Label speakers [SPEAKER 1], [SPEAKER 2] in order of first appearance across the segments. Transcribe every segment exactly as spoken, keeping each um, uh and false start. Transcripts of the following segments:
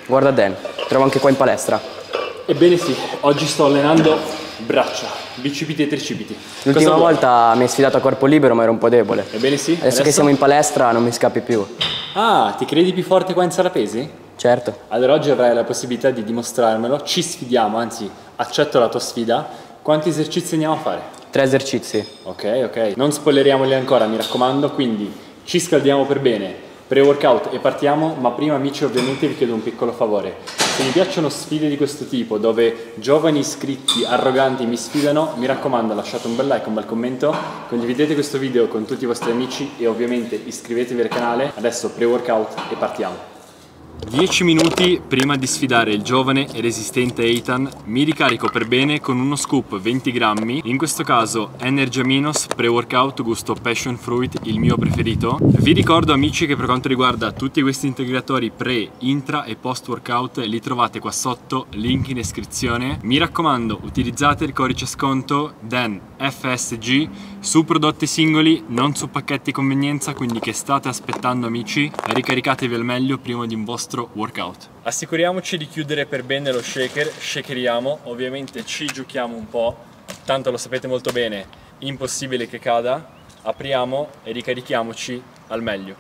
[SPEAKER 1] Guarda Dan, trovo anche qua in palestra.
[SPEAKER 2] Ebbene sì, oggi sto allenando braccia, bicipiti e tricipiti.
[SPEAKER 1] L'ultima volta mi hai sfidato a corpo libero ma ero un po' debole.
[SPEAKER 2] Ebbene sì.
[SPEAKER 1] Adesso,
[SPEAKER 2] Adesso
[SPEAKER 1] che siamo in palestra non mi scappi più.
[SPEAKER 2] Ah, ti credi più forte qua in sala pesi?
[SPEAKER 1] Certo.
[SPEAKER 2] Allora oggi avrai la possibilità di dimostrarmelo, ci sfidiamo, anzi accetto la tua sfida. Quanti esercizi andiamo a fare?
[SPEAKER 1] Tre esercizi.
[SPEAKER 2] Ok, ok. Non spoileriamoli ancora, mi raccomando, quindi ci scaldiamo per bene, pre-workout e partiamo, ma prima amici ovviamente vi chiedo un piccolo favore. Se vi piacciono sfide di questo tipo, dove giovani iscritti arroganti mi sfidano, mi raccomando lasciate un bel like, un bel commento, condividete questo video con tutti i vostri amici e ovviamente iscrivetevi al canale. Adesso pre-workout e partiamo. dieci minuti prima di sfidare il giovane e resistente Eitan mi ricarico per bene con uno scoop venti grammi, in questo caso Energy Aminos pre-workout gusto Passion Fruit, il mio preferito. Vi ricordo amici che per quanto riguarda tutti questi integratori pre, intra e post workout li trovate qua sotto, link in descrizione. Mi raccomando utilizzate il codice sconto D A N F S G su prodotti singoli, non su pacchetti convenienza, quindi che state aspettando amici? Ricaricatevi al meglio prima di un vostro workout. Assicuriamoci di chiudere per bene lo shaker, shakeriamo, ovviamente ci giochiamo un po', tanto lo sapete molto bene, impossibile che cada, apriamo e ricarichiamoci al meglio.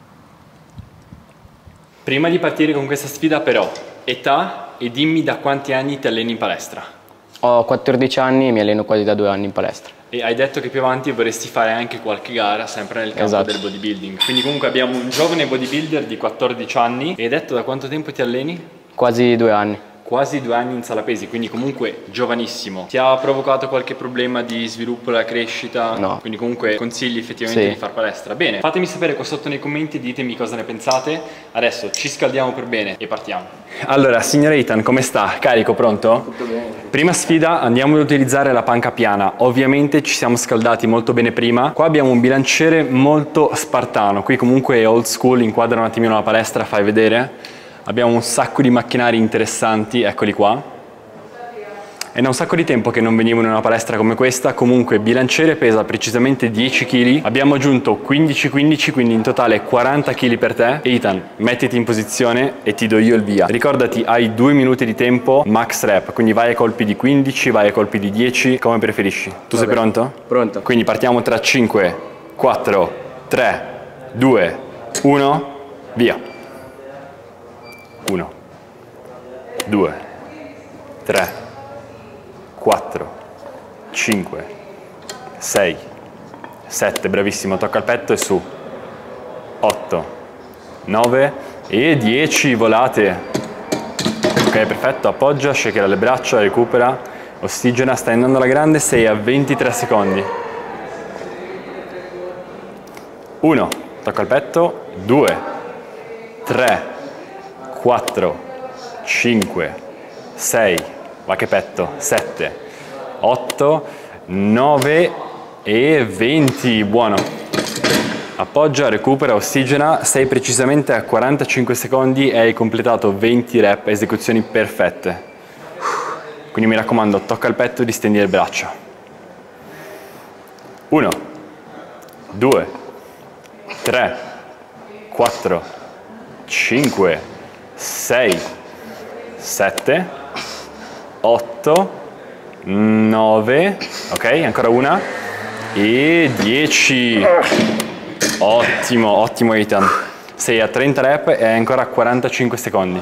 [SPEAKER 2] Prima di partire con questa sfida però, età e dimmi da quanti anni ti alleni in palestra?
[SPEAKER 1] Ho quattordici anni e mi alleno quasi da due anni in palestra.
[SPEAKER 2] E hai detto che più avanti vorresti fare anche qualche gara sempre nel campo
[SPEAKER 1] esatto.
[SPEAKER 2] del bodybuilding. Quindi comunque abbiamo un giovane bodybuilder di quattordici anni. E hai detto da quanto tempo ti alleni?
[SPEAKER 1] Quasi due anni.
[SPEAKER 2] Quasi due anni in sala pesi, quindi comunque giovanissimo. Ti ha provocato qualche problema di sviluppo della crescita?
[SPEAKER 1] No.
[SPEAKER 2] Quindi comunque consigli effettivamente
[SPEAKER 1] sì.
[SPEAKER 2] di far palestra. Bene, fatemi sapere qua sotto nei commenti, ditemi cosa ne pensate. Adesso ci scaldiamo per bene e partiamo. Allora, signor Eitan, come sta? Carico, pronto?
[SPEAKER 1] Tutto bene.
[SPEAKER 2] Prima sfida, andiamo ad utilizzare la panca piana. Ovviamente ci siamo scaldati molto bene prima. Qua abbiamo un bilanciere molto spartano. Qui comunque è old school, inquadra un attimino la palestra, fai vedere. Abbiamo un sacco di macchinari interessanti, eccoli qua. È da un sacco di tempo che non venivo in una palestra come questa. Comunque il bilanciere pesa precisamente dieci chili. Abbiamo aggiunto quindici quindici, quindi in totale quaranta chili per te. Eitan, mettiti in posizione e ti do io il via. Ricordati, hai due minuti di tempo, max rep, quindi vai ai colpi di quindici, vai ai colpi di dieci, come preferisci. Tu Vabbè. sei pronto?
[SPEAKER 1] Pronto.
[SPEAKER 2] Quindi partiamo tra cinque, quattro, tre, due, uno, via. uno, due, tre, quattro, cinque, sei, sette, bravissimo, tocca al petto e su, otto, nove e dieci, volate. Ok, perfetto, appoggia, shakera le braccia, recupera, ossigena, stai andando alla grande, sei a ventitré secondi. uno, tocca al petto, due, tre, quattro, cinque, sei, va che petto, sette, otto, nove e venti, buono. Appoggia, recupera, ossigena, sei precisamente a quarantacinque secondi e hai completato venti rep, esecuzioni perfette. Quindi mi raccomando, tocca il petto e distendi le braccia. uno, due, tre, quattro, cinque, sei, sette, otto, nove, ok, ancora una, e dieci. Ottimo, ottimo Eitan. Sei a trenta rep e hai ancora quarantacinque secondi.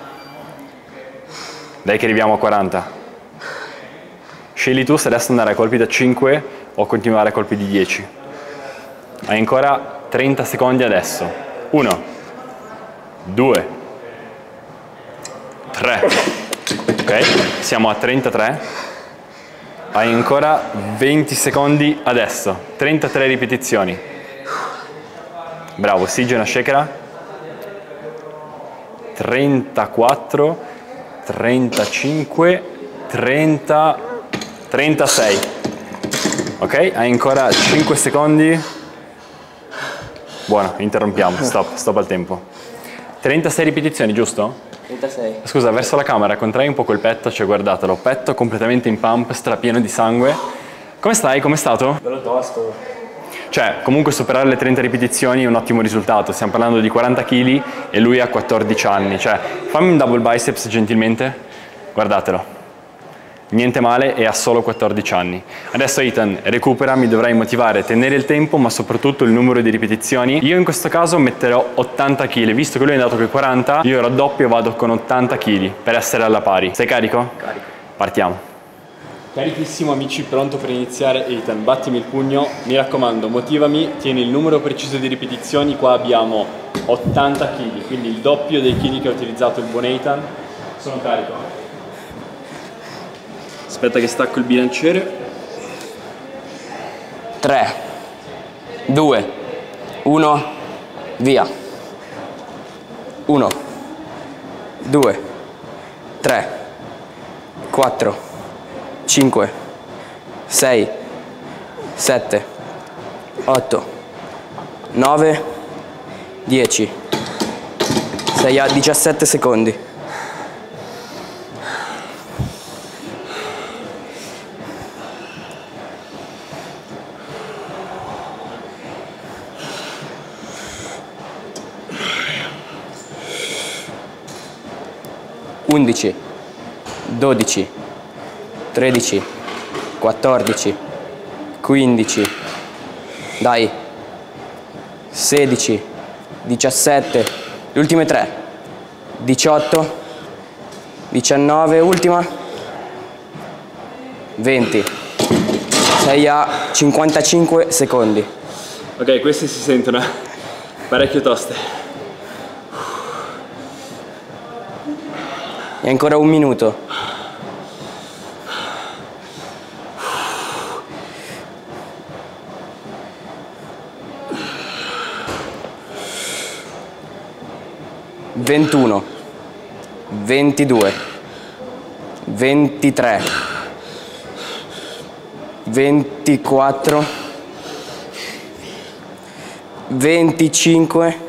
[SPEAKER 2] Dai che arriviamo a quaranta. Scegli tu se adesso andare a colpi da cinque o continuare a colpi di dieci. Hai ancora trenta secondi adesso. uno, due, tre, ok, siamo a trentatré, hai ancora venti secondi adesso, trentatré ripetizioni, bravo, ossigena, shakera, trentaquattro, trentacinque, trenta, trentasei, ok, hai ancora cinque secondi, buono, interrompiamo, stop, stop al tempo, trentasei ripetizioni, giusto?
[SPEAKER 1] trentasei.
[SPEAKER 2] Scusa, verso la camera, contrai un po' quel petto, cioè guardatelo, petto completamente in pump, strapieno di sangue. Come stai? Com'è stato?
[SPEAKER 1] Bello tosto.
[SPEAKER 2] Cioè, comunque superare le trenta ripetizioni è un ottimo risultato, stiamo parlando di quaranta chili e lui ha quattordici anni, cioè fammi un double biceps gentilmente, guardatelo. Niente male e ha solo quattordici anni. Adesso Ethan recupera, mi dovrai motivare, tenere il tempo ma soprattutto il numero di ripetizioni. Io in questo caso metterò ottanta chili, visto che lui è andato con i quaranta, io raddoppio e vado con ottanta chili per essere alla pari. Sei carico?
[SPEAKER 1] Carico.
[SPEAKER 2] Partiamo. Carichissimo amici, pronto per iniziare. Ethan, battimi il pugno, mi raccomando, motivami, tieni il numero preciso di ripetizioni. Qua abbiamo ottanta chili, quindi il doppio dei chili che ha utilizzato il buon Ethan. Sono carico. Aspetta che stacco il bilanciere.
[SPEAKER 1] tre, due, uno, via. uno, due, tre, quattro, cinque, sei, sette, otto, nove, dieci. Sei a diciassette secondi. undici, dodici, tredici, quattordici, quindici, dai, sedici, diciassette, le ultime tre, diciotto, diciannove, ultima, venti, sei a cinquantacinque secondi.
[SPEAKER 2] Ok, queste si sentono parecchio toste.
[SPEAKER 1] E ancora un minuto. ventuno, ventidue, ventitré, ventiquattro, venticinque.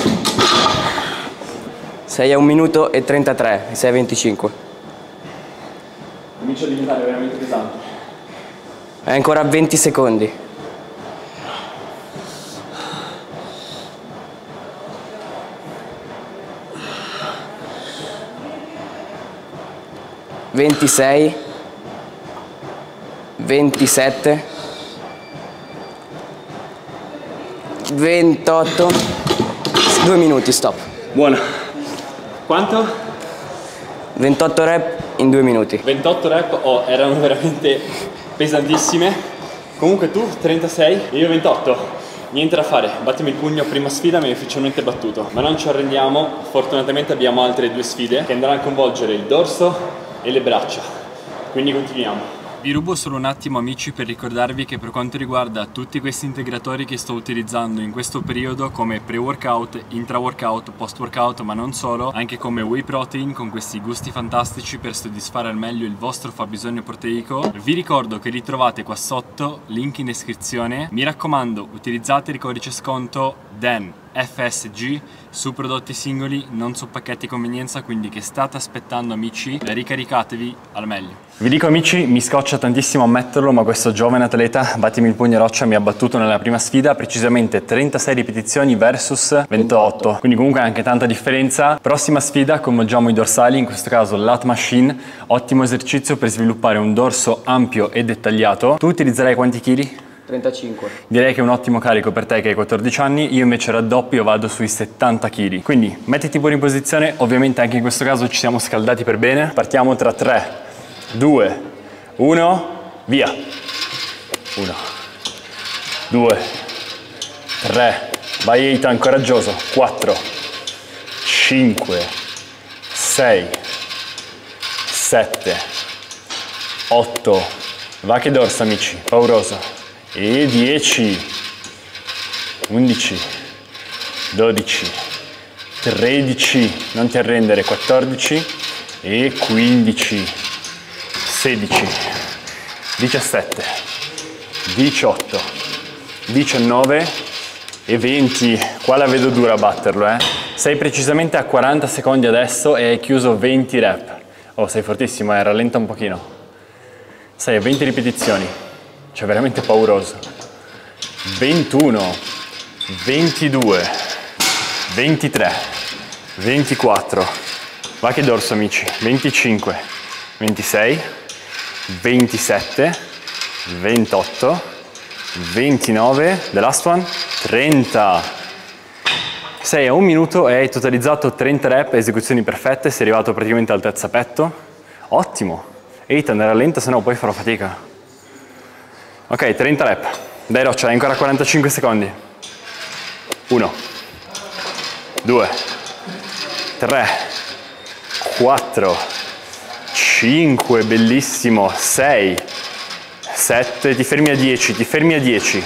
[SPEAKER 1] Sei a un minuto e trentatré, sei a venticinque.
[SPEAKER 2] Comincia a diventare veramente pesante.
[SPEAKER 1] Hai ancora venti secondi. ventisei, ventisette, ventotto, due minuti, stop.
[SPEAKER 2] Buona. Quanto?
[SPEAKER 1] ventotto rep in due minuti.
[SPEAKER 2] ventotto rep, oh, erano veramente pesantissime. Comunque tu trentasei e io ventotto. Niente da fare, battimi il pugno, prima sfida mi hai ufficialmente battuto. Ma non ci arrendiamo, fortunatamente abbiamo altre due sfide che andranno a coinvolgere il dorso e le braccia. Quindi continuiamo. Vi rubo solo un attimo amici per ricordarvi che per quanto riguarda tutti questi integratori che sto utilizzando in questo periodo come pre-workout, intra-workout, post-workout ma non solo, anche come whey protein con questi gusti fantastici per soddisfare al meglio il vostro fabbisogno proteico, vi ricordo che li trovate qua sotto, link in descrizione. Mi raccomando, utilizzate il codice sconto D E N F S G su prodotti singoli, non su pacchetti convenienza, quindi che state aspettando amici? Ricaricatevi al meglio. Vi dico amici, mi scoccia tantissimo ammetterlo, ma questo giovane atleta, battimi il pugno roccia, mi ha battuto nella prima sfida, precisamente trentasei ripetizioni versus ventotto, quindi comunque anche tanta differenza. Prossima sfida, coinvolgiamo i dorsali, in questo caso lat machine, ottimo esercizio per sviluppare un dorso ampio e dettagliato. Tu utilizzerai quanti chili?
[SPEAKER 1] trentacinque.
[SPEAKER 2] Direi che è un ottimo carico per te che hai quattordici anni, io invece raddoppio, vado sui settanta chili. Quindi mettiti pure in posizione, ovviamente anche in questo caso ci siamo scaldati per bene. Partiamo tra tre, due, uno, via. uno, due, tre, vai Ethan, coraggioso. quattro, cinque, sei, sette, otto, va che dorso amici, pauroso. E dieci, undici, dodici, tredici, non ti arrendere, quattordici e quindici, sedici, diciassette, diciotto, diciannove e venti. Qua la vedo dura a batterlo, eh. Sei precisamente a quaranta secondi adesso e hai chiuso venti rep. Oh, sei fortissimo, eh, rallenta un pochino. Sei a venti ripetizioni. Cioè veramente pauroso. ventuno, ventidue, ventitré, ventiquattro, va che dorso amici, venticinque, ventisei, ventisette, ventotto, ventinove, the last one, trenta. Sei a un minuto e hai totalizzato trenta rep, esecuzioni perfette, sei arrivato praticamente all'altezza petto. Ottimo. Eitan, era lenta, se no poi farò fatica. Ok, trenta rep. Dai Roccia, hai ancora quarantacinque secondi. uno, due, tre, quattro, cinque, bellissimo, sei, sette, ti fermi a dieci, ti fermi a dieci,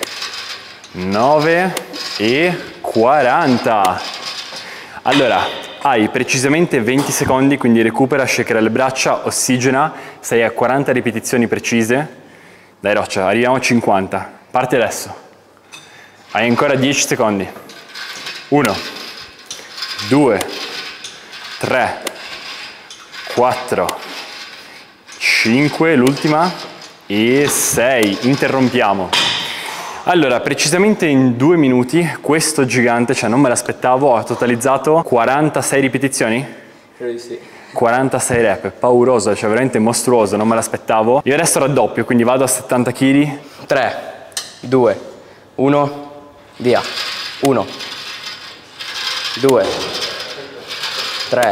[SPEAKER 2] nove e quaranta. Allora, hai precisamente venti secondi, quindi recupera, shakera le braccia, ossigena, sei a quaranta ripetizioni precise. Dai Roccia, arriviamo a cinquanta. Parti adesso. Hai ancora dieci secondi. uno, due, tre, quattro, cinque, l'ultima, e sei. Interrompiamo. Allora, precisamente in due minuti questo gigante, cioè non me l'aspettavo, ha totalizzato quarantasei ripetizioni?
[SPEAKER 1] Credo di sì.
[SPEAKER 2] quarantasei rep, è pauroso, cioè veramente mostruoso, non me l'aspettavo. Io adesso raddoppio, quindi vado a settanta chili.
[SPEAKER 1] tre, due, uno, via. uno, due, tre,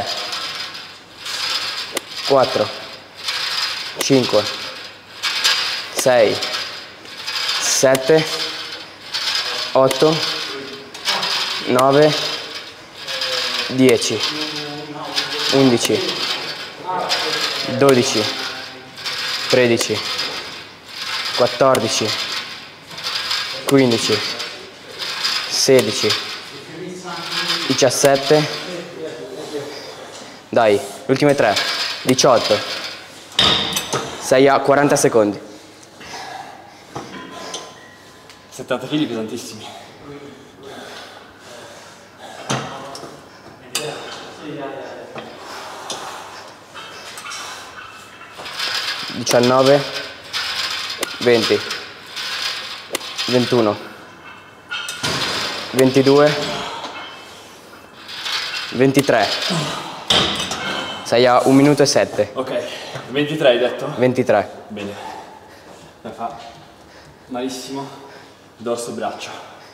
[SPEAKER 1] quattro, cinque, sei, sette, otto, nove, dieci, undici, dodici, tredici, quattordici, quindici, sedici, diciassette, dai, le ultime tre, diciotto, sei a quaranta secondi.
[SPEAKER 2] settanta chili pesantissimi.
[SPEAKER 1] diciannove, venti, ventuno, ventidue, ventitré. Sei a un minuto e sette.
[SPEAKER 2] Ok, ventitré hai detto?
[SPEAKER 1] ventitré.
[SPEAKER 2] Bene. La fa malissimo. Dorso braccia.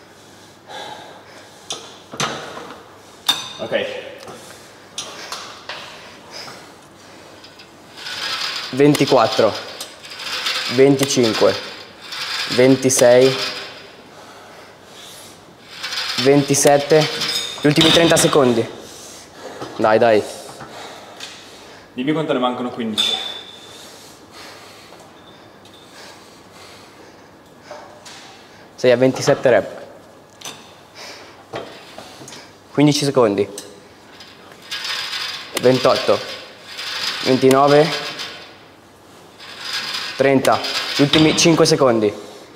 [SPEAKER 2] Ok.
[SPEAKER 1] ventiquattro, venticinque, ventisei, ventisette, gli ultimi trenta secondi. Dai, dai.
[SPEAKER 2] Dimmi quanto ne mancano. Quindici.
[SPEAKER 1] Sei a ventisette rep. quindici secondi. ventotto, ventinove, trenta, gli ultimi cinque secondi.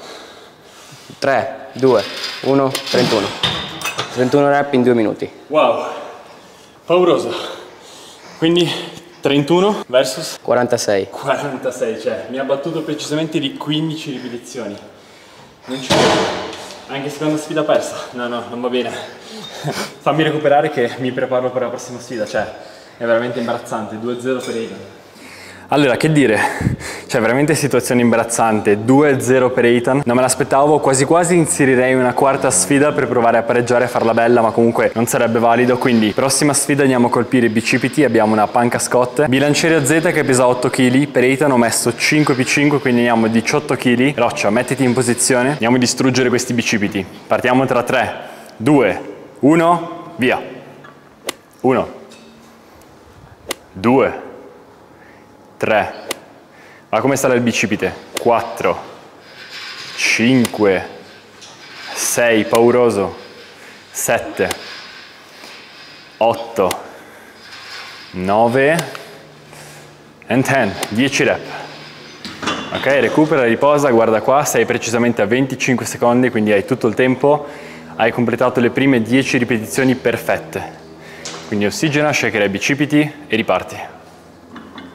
[SPEAKER 1] tre, due, uno, trentuno. trentuno rep in due minuti.
[SPEAKER 2] Wow, pauroso. Quindi trentuno versus
[SPEAKER 1] quarantasei.
[SPEAKER 2] quarantasei, cioè mi ha battuto precisamente di quindici ripetizioni. Non ci credo. Anche seconda sfida persa. No, no, non va bene. Fammi recuperare che mi preparo per la prossima sfida, cioè è veramente imbarazzante. due a zero per Eitan. Allora, che dire? Cioè, veramente situazione imbarazzante. due a zero per Eitan. Non me l'aspettavo, quasi quasi inserirei una quarta sfida per provare a pareggiare e farla bella, ma comunque non sarebbe valido. Quindi, prossima sfida andiamo a colpire i bicipiti. Abbiamo una panca Scott. Bilanciere a Z che pesa otto chili. Per Eitan ho messo cinque più cinque, quindi andiamo a diciotto chili. Roccia, mettiti in posizione. Andiamo a distruggere questi bicipiti. Partiamo tra tre, due, uno, via. uno, due, tre, ma come sarà il bicipite? quattro, cinque, sei, pauroso, sette, otto, nove, and dieci, dieci rep. Ok, recupera, riposa, guarda qua, sei precisamente a venticinque secondi, quindi hai tutto il tempo, hai completato le prime dieci ripetizioni perfette. Quindi ossigena, shakera i bicipiti e riparti.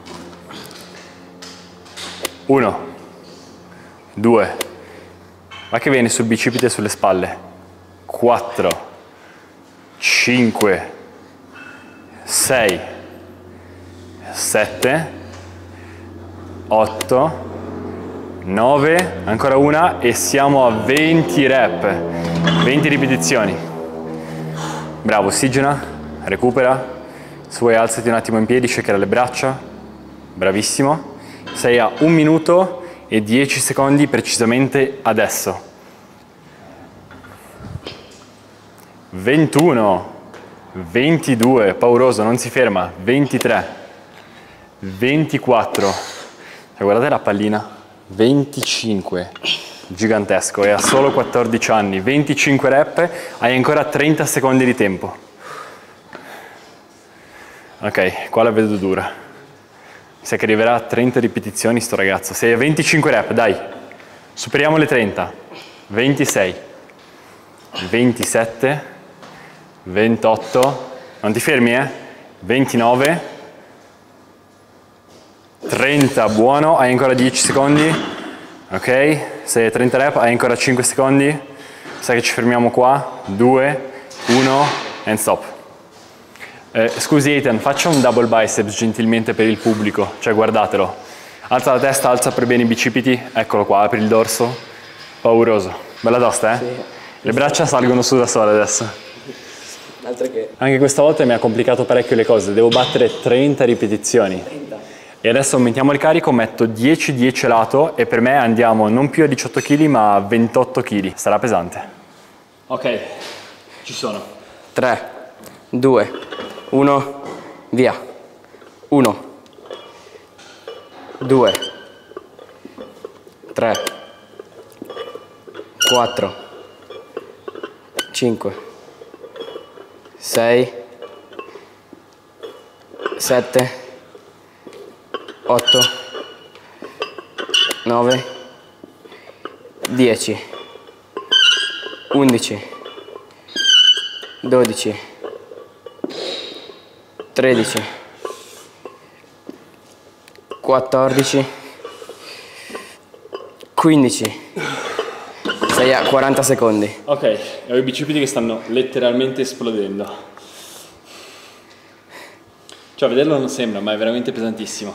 [SPEAKER 2] uno, due, Va che viene sul bicipite e sulle spalle. quattro, cinque, sei, sette, otto, nove, ancora una e siamo a venti rep, venti ripetizioni. Bravo, ossigena, recupera, se vuoi alzati un attimo in piedi, shaker le braccia, bravissimo. Sei a un minuto e dieci secondi precisamente adesso. ventuno, ventidue, pauroso, non si ferma, ventitré, ventiquattro, cioè, guardate la pallina, venticinque, gigantesco, e ha solo quattordici anni, venticinque rep, hai ancora trenta secondi di tempo. Ok, qua la vedo dura. Mi sa che arriverà a trenta ripetizioni sto ragazzo. Sei a venticinque rep, dai. Superiamo le trenta. ventisei. ventisette. ventotto. Non ti fermi, eh? ventinove. trenta, buono. Hai ancora dieci secondi. Ok, sei a trenta rep, hai ancora cinque secondi. Sai che ci fermiamo qua. due, uno, and stop. Eh, scusi Ethan, faccia un double biceps gentilmente per il pubblico, cioè guardatelo. Alza la testa, alza per bene i bicipiti, eccolo qua, apri il dorso. Pauroso. Bella tosta, eh? Sì. Le braccia salgono su da sole adesso.
[SPEAKER 1] Altro che...
[SPEAKER 2] Anche questa volta mi ha complicato parecchio le cose, devo battere trenta ripetizioni. trenta. E adesso aumentiamo il carico, metto dieci dieci lato e per me andiamo non più a diciotto chili ma a ventotto chili. Sarà pesante. Ok, ci sono.
[SPEAKER 1] tre, due, uno, via. uno, due, tre, quattro, cinque, sei, sette, otto, nove, dieci, undici, dodici, tredici, quattordici, quindici. Sei a quaranta secondi.
[SPEAKER 2] Ok, ho i bicipiti che stanno letteralmente esplodendo. Cioè, a vederlo non sembra, ma è veramente pesantissimo.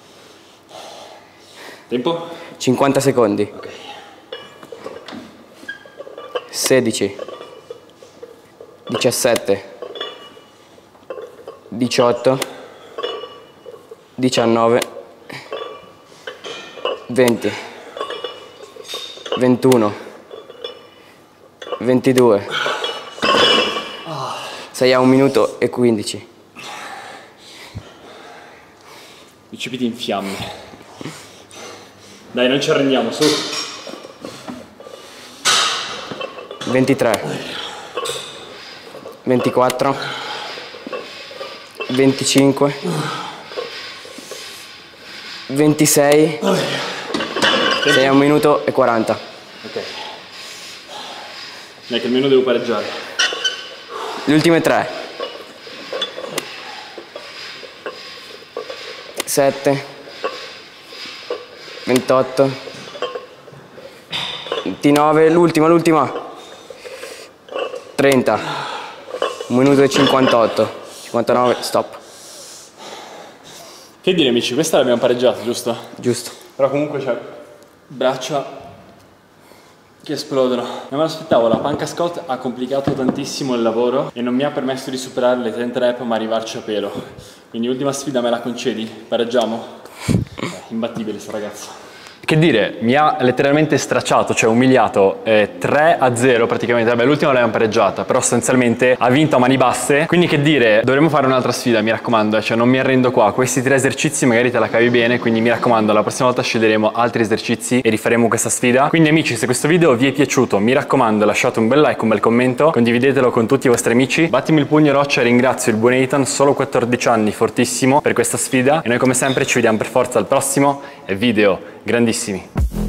[SPEAKER 2] Tempo?
[SPEAKER 1] cinquanta secondi.
[SPEAKER 2] Ok.
[SPEAKER 1] sedici, diciassette, diciotto, diciannove, venti, ventuno, ventidue. Sei a un minuto e quindici.
[SPEAKER 2] Bicipiti in fiamme. Dai, non ci arrendiamo, su.
[SPEAKER 1] ventitré, ventiquattro, venticinque, ventisei. Sei a un minuto e quaranta.
[SPEAKER 2] Ok. Dai che almeno devo pareggiare.
[SPEAKER 1] Le ultime tre. sette, ventotto, ventinove, l'ultima, l'ultima. trenta, un minuto e cinquantotto, cinquantanove, stop.
[SPEAKER 2] Che dire amici, questa l'abbiamo pareggiata, giusto?
[SPEAKER 1] Giusto.
[SPEAKER 2] Però comunque c'è braccia che esplodono. Non me l'aspettavo, la panca squat ha complicato tantissimo il lavoro e non mi ha permesso di superare le trenta rep ma arrivarci a pelo. Quindi ultima sfida me la concedi? Pareggiamo? Eh, imbattibile sto ragazzo. Che dire, mi ha letteralmente stracciato, cioè umiliato eh, tre a zero praticamente. Vabbè, l'ultima l'abbiamo pareggiata, però sostanzialmente ha vinto a mani basse. Quindi che dire, dovremmo fare un'altra sfida, mi raccomando, eh, cioè non mi arrendo qua. Questi tre esercizi magari te la cavi bene, quindi mi raccomando, la prossima volta sceglieremo altri esercizi e rifaremo questa sfida. Quindi amici, se questo video vi è piaciuto, mi raccomando, lasciate un bel like, un bel commento, condividetelo con tutti i vostri amici. Battimi il pugno roccia e ringrazio il buon Ethan, solo quattordici anni, fortissimo, per questa sfida. E noi come sempre ci vediamo per forza al prossimo video grandissimi.